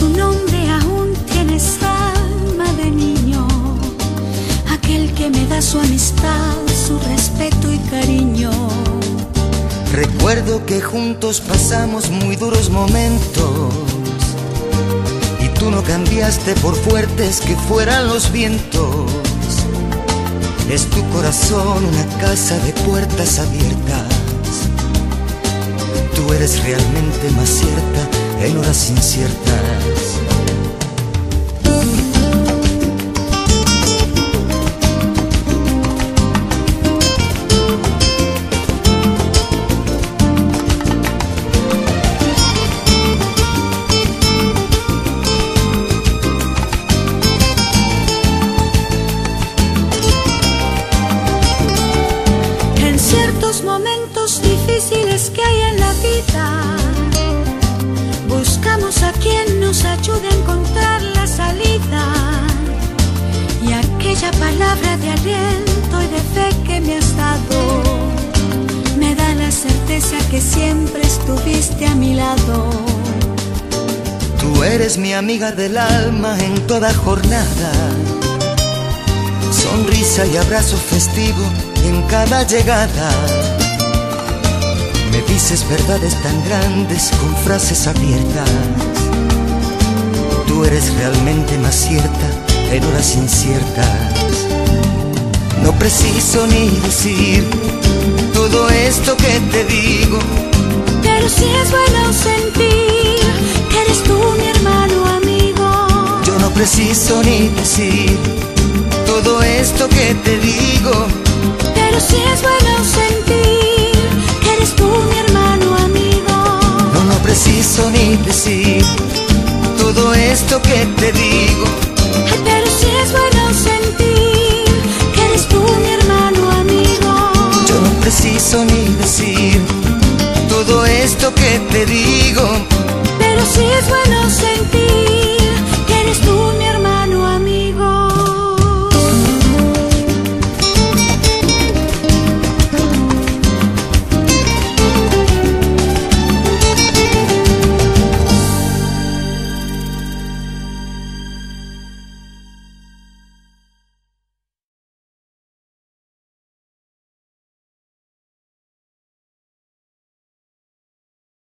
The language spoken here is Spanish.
su nombre aún tienes alma de niño, aquel que me da su amistad, su respeto y cariño. Recuerdo que juntos pasamos muy duros momentos y tú no cambiaste por fuertes que fueran los vientos. Es tu corazón una casa de puertas abiertas. Tú eres realmente más cierta en horas inciertas. Momentos difíciles que hay en la vida, buscamos a quien nos ayude a encontrar la salida. Y aquella palabra de aliento y de fe que me has dado me da la certeza que siempre estuviste a mi lado. Tú eres mi amiga del alma en toda jornada, sonrisa y abrazo festivo en cada llegada. Me dices verdades tan grandes con frases abiertas. Tú eres realmente más cierta en horas inciertas. No preciso ni decir todo esto que te digo, pero sí es bueno sentir que eres tú mi hermano amigo. Yo no preciso ni decir todo esto que te digo, pero sí es bueno sentir que eres tú mi hermano amigo. No preciso ni decir todo esto que te digo,